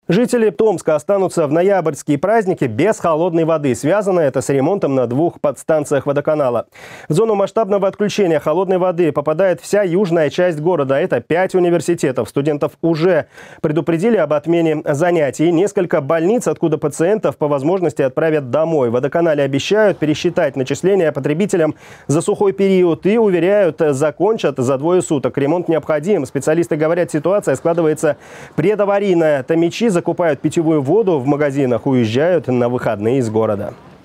Жители Томска останутся в ноябрьские праздники без холодной воды. Связано это с ремонтом на 2 подстанциях водоканала. В зону масштабного отключения холодной воды попадает вся южная часть города. Это 5 университетов. Студентов уже предупредили об отмене занятий. Несколько больниц, откуда пациентов по возможности отправят домой. В водоканале обещают пересчитать начисления потребителям за сухой период и уверяют, закончат за 2 суток. Ремонт необходим. Специалисты говорят, ситуация складывается предаварийная. Томичи закупают питьевую воду в магазинах, уезжают на выходные из города.